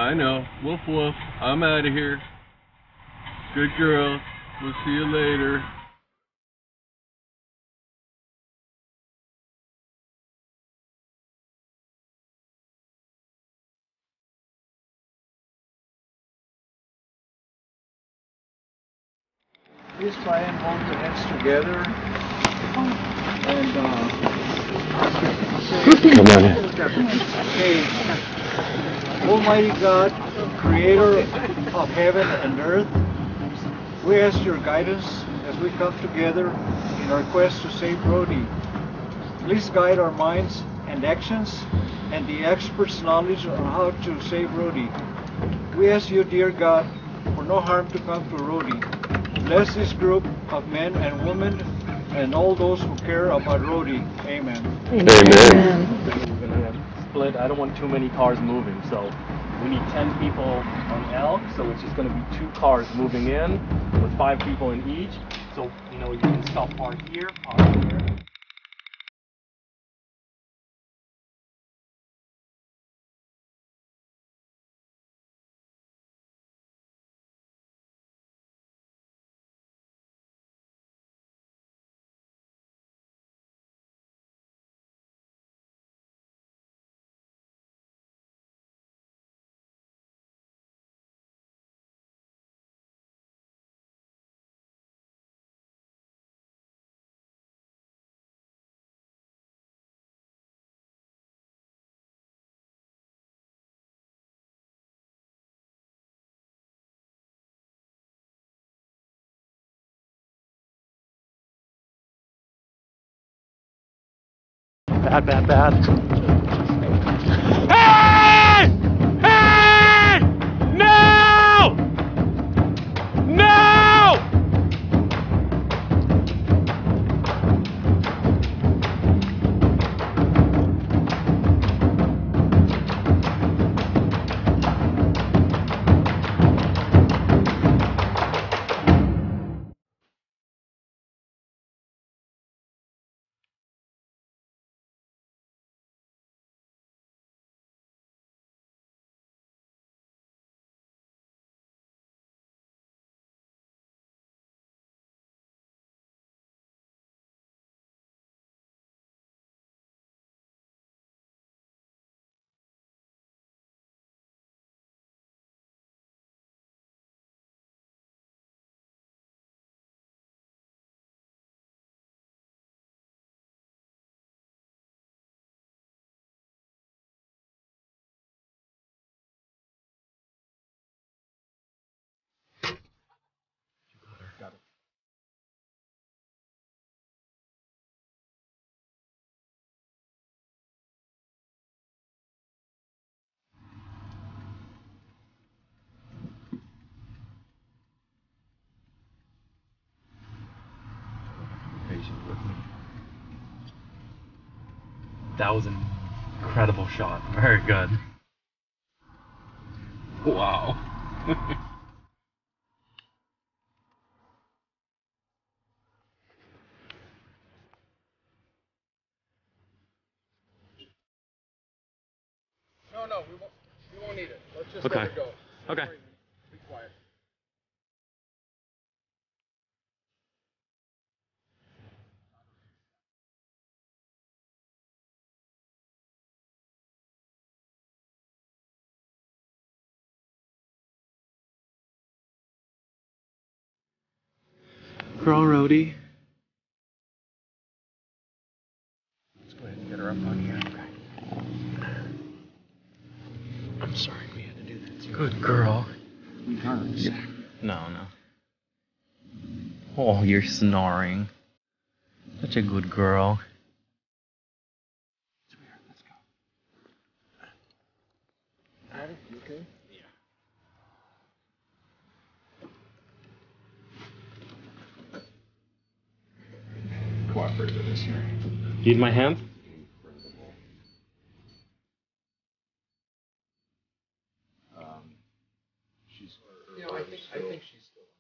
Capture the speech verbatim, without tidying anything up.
I know. Woof woof. I'm out of here. Good girl. We'll see you later. Please try and hold the hands together. And uh, say, come on in. Okay, Almighty God, creator of heaven and earth, we ask your guidance as we come together in our quest to save Rhodey. Please guide our minds and actions and the experts' knowledge on how to save Rhodey. We ask you, dear God, for no harm to come to Rhodey. Bless this group of men and women and all those who care about Rhodey. Amen. Amen. We're gonna split. I don't want too many cars moving, so we need ten people on Elk, so it's just gonna be two cars moving in with five people in each. So, you know, you can stop park here, park here. Bad, bad, bad. Hey! Hey! No! No! Got it. Patient with me. That was an incredible shot. Very good. Wow. No, no, we won't, we won't need it. Let's just Okay. let it go. Okay. Be quiet. Girl Rhodey. Let's go ahead and get her up on here. Okay. I'm sorry we had to do that. Good girl. Yeah. No, no. Oh, you're snoring. Such a good girl. Sweetheart, let's go. Adam, you okay? Cooperate with us here. Need my hand? Um, she's. You know, I think I think she's still.